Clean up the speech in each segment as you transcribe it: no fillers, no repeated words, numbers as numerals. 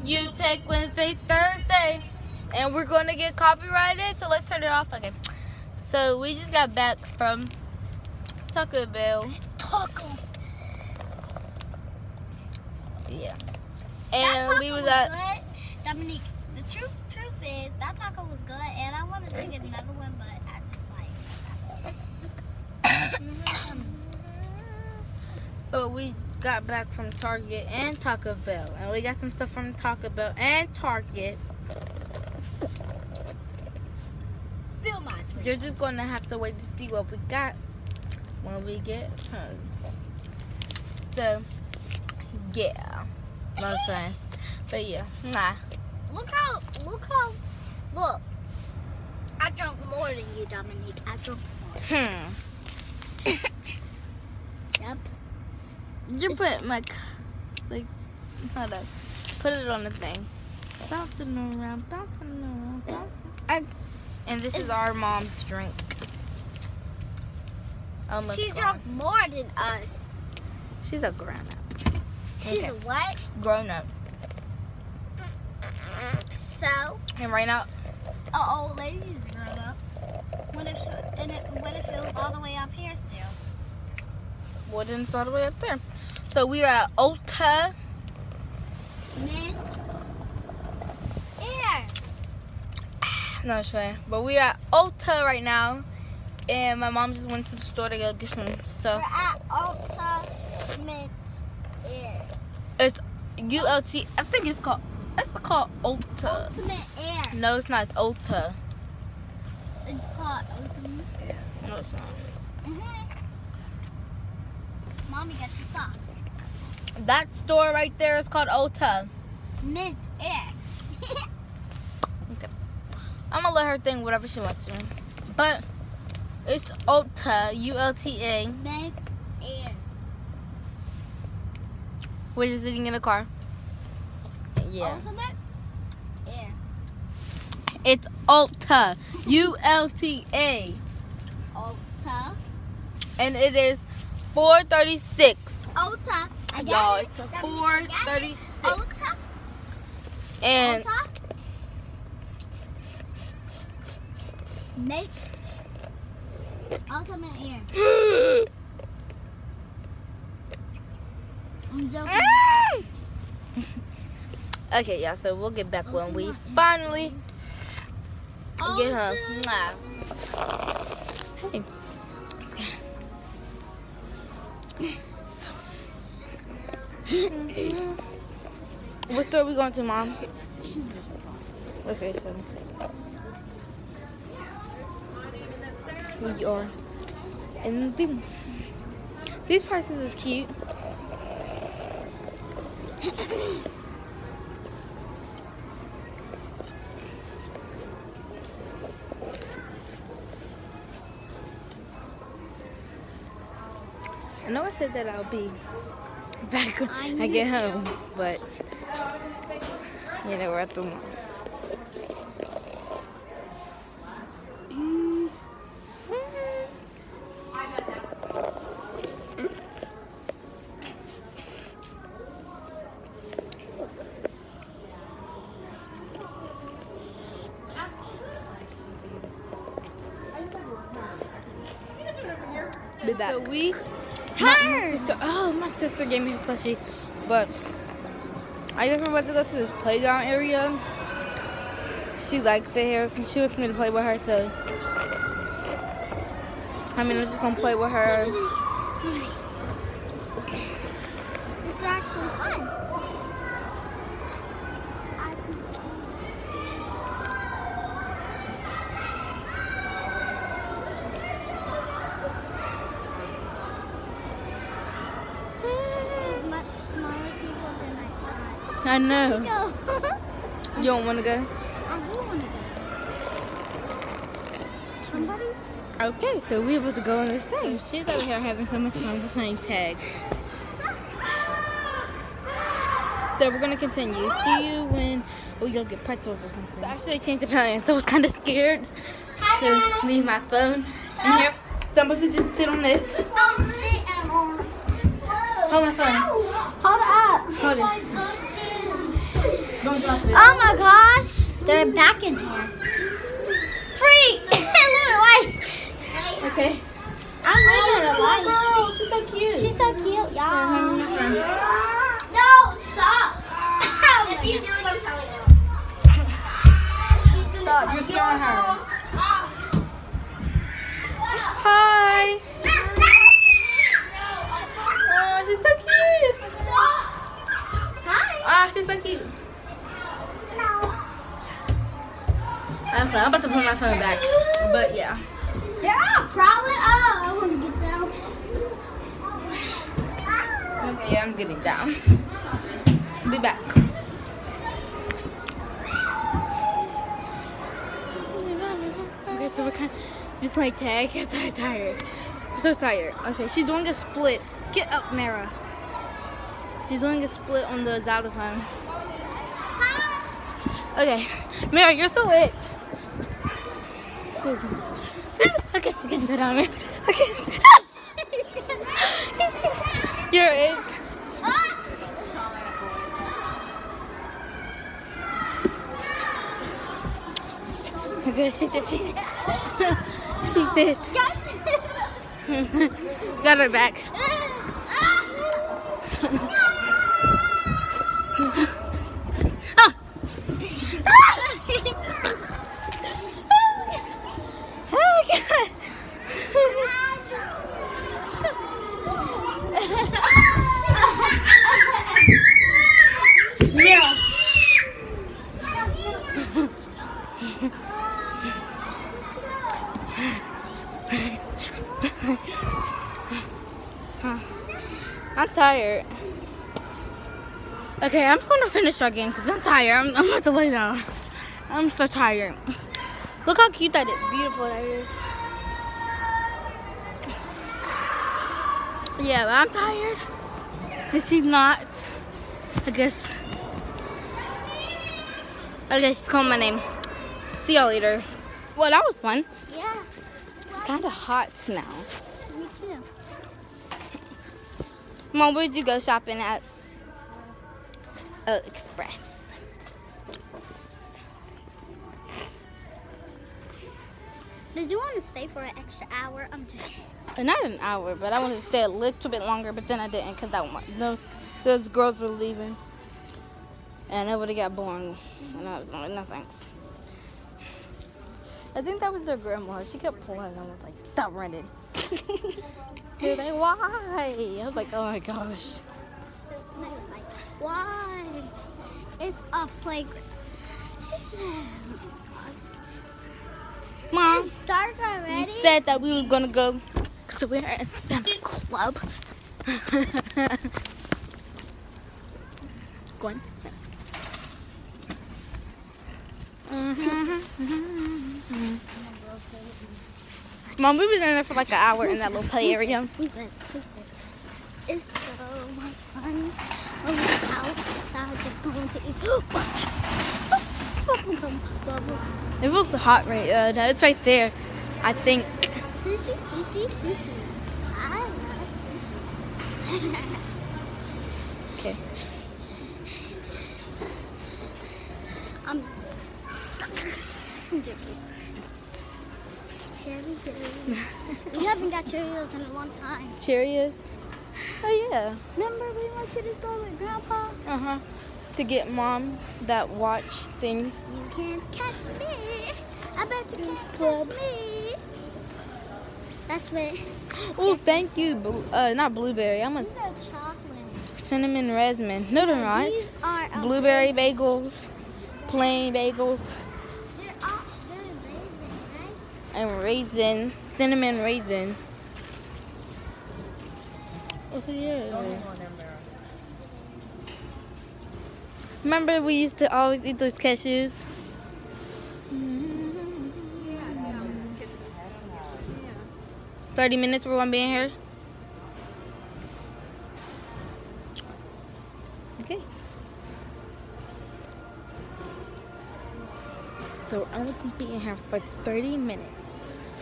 You take Wednesday, Thursday. And we're going to get copyrighted, so let's turn it off. Okay. So we just got back from Taco Bell. Yeah. And we was at... Good. Dominique, the truth is, that taco was good, and I wanted to get another one, but I just like... But we got back from Target and Taco Bell. And we got some stuff from Taco Bell and Target. Spill my drink. You're just going to have to wait to see what we got when we get home. So, yeah. What I'm saying. But yeah, nah. Look. I drunk more than you, Dominique. I drunk more. Yep. You put my, like, hold on. Put it on the thing. Bouncing around, bouncing around. And this is our mom's drink. Almost She gone. drunk more than us. She's a grown-up. She's Okay. a what? Grown-up. So, And right now, an old lady's grown up. What if it was all the way up here still? well, then it's all the way up there. So we are at Ulta. Mint. Here. No, it's fine. But we are at Ulta right now. And my mom just went to the store to go get some We're stuff. at Ulta Mint. Here. It's ULT. I think it's called Ulta. Ultimate Air. No, it's not. It's Ulta. It's called Ultimate Air. No, it's not. Mommy got the socks. That store right there is called Ulta. Mint Air. Okay. I'm gonna let her think whatever she wants to. But it's Ulta, ULTA. Mint Air. We're just sitting in the car. Yeah. Ultimate Air. It's Ulta, ULTA. Ulta. And it is 436. Ulta. I got Y'all, it. it's a Dominique, I got it. 436. Ulta. And Ulta. Mint. Ultimate Air. I'm joking. okay, yeah, so we'll get back when we finally get home. Mwah. Hey. So. What store are we going to, Mom? Okay, so. We are in the. These prices is cute. I know I said that I'll be back when I get home, but you know, we're at the mall. So we my sister gave me a slushie, but I guess we're about to go to this playground area. She likes it here, so she wants me to play with her. So I'm just gonna play with her. This is actually fun. Much smaller people than I thought. I know. Go. You don't want to go? I do want to go. Somebody? Okay, so we're about to go on this thing. She's over here having so much fun playing tag. So we're gonna continue. See you when we go get pretzels or something. So actually, I changed the plan, so I was kind of scared to leave my phone in here. So I'm about to just sit on this. I'm sitting on. Hold my phone. Hold it up. Hold it. Don't drop it. Oh my gosh. They're back in here. Free! Okay. I'm living her life. Girl, she's so cute. She's so cute, y'all. Yeah, No, stop. If you do it, I'm telling you. Stop, you're scaring her. Hi. Oh, she's so cute. Hi. Ah, she's so cute. I'm about to put my phone back, but yeah. They're all crawling up. I want to get down. Okay, I'm getting down. I'll be back. Okay, so we're kind of just like tag. I'm tired. I'm so tired. Okay, she's doing a split. Get up, Mara. She's doing a split on the xylophone. Okay, Mara, you're still it. Okay, we can go down there. Okay. You're it. Okay, she did. She did. Got her back. I'm tired. Okay, I'm gonna finish our game because I'm tired. I'm about to lay down. I'm so tired. Look how cute that is. Beautiful that is. Yeah, but I'm tired. And she's not. I guess she's calling my name. See y'all later. Well, that was fun. Yeah. It's kind of hot now. Me too. Mom, where'd you go shopping at? Express. Did you want to stay for an extra hour? I'm just kidding. Not an hour, but I wanted to stay a little bit longer, but then I didn't because those girls were leaving. And it would have got boring. And I was like, no thanks. I think that was their grandma. She kept pulling and I was like, stop running. They were like, why? I was like, oh my gosh. And they were like, why? It's a playground. She said, Mom, it's dark already. you said that we were going to go because we're at Sam's Club. Going to Sam's Club. Mom, we was in there for like an hour in that little play area. It's so much fun. When we're outside just going to eat. It feels hot right now. It's right there, I think. Sushi. I love Okay. I'm joking. Cheerios. We haven't got Cheerios in a long time. Cheerios? Oh yeah. Remember we went to the store with Grandpa? Uh-huh. To get Mom that watch thing. You can't catch me. I bet you can't catch me. That's what. Oh, thank you. Not blueberry. I'm a These are chocolate. cinnamon raspberry. No, they're not. These are Blueberry bagels, plain bagels, They're amazing, right? and raisin, cinnamon raisin. Oh yeah. Remember we used to always eat those cashews? 30 minutes we're gonna be in here. Okay. So I'm gonna be in here for 30 minutes.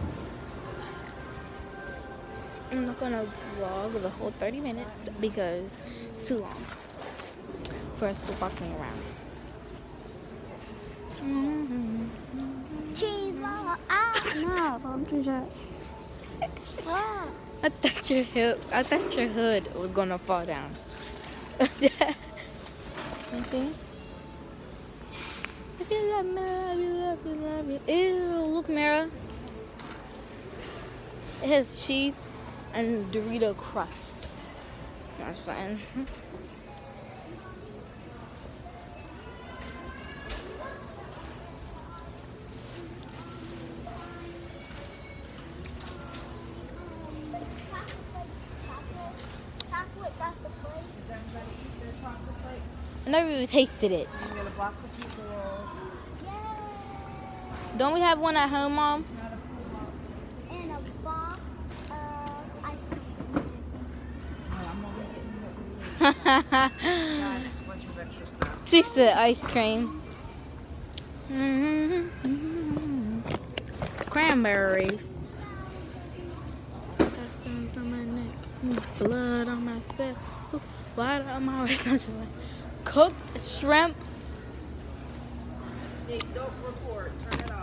I'm not gonna vlog the whole 30 minutes because it's too long for us to walking around. Cheese ball. Ah, no, don't do that. Stop. I thought your hood was gonna fall down. Okay. If you love me, love you, love you, love you. Ew, look, Mara. It has cheese and Dorito crust. That's fine. Chocolate, that's the place. Does everybody eat their chocolate flakes? I never even tasted it. You get a box of pizza rolls. Yay! Don't we have one at home, Mom? Not a full box. And a box of ice cream. Oh, I'm only getting what we need. Got a bunch of extra stuff. She said ice cream. Cranberries. Touchstones on my neck. Blood on myself. Water on my wrist. Cooked shrimp. Nick, don't report. Turn it off.